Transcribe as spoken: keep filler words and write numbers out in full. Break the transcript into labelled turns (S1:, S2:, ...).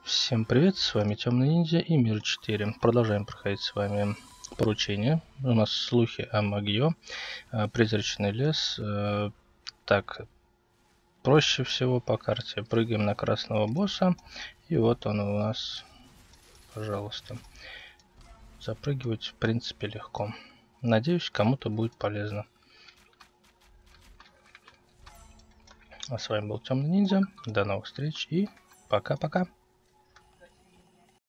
S1: Всем привет, с вами Темный Ниндзя и Мир четыре. Продолжаем проходить с вами поручение. У нас слухи о Магио, призрачный лес. Так, проще всего по карте. Прыгаем на красного босса. И вот он у нас, пожалуйста. Запрыгивать в принципе легко. Надеюсь, кому-то будет полезно. А с вами был Темный Ниндзя. До новых встреч и пока-пока.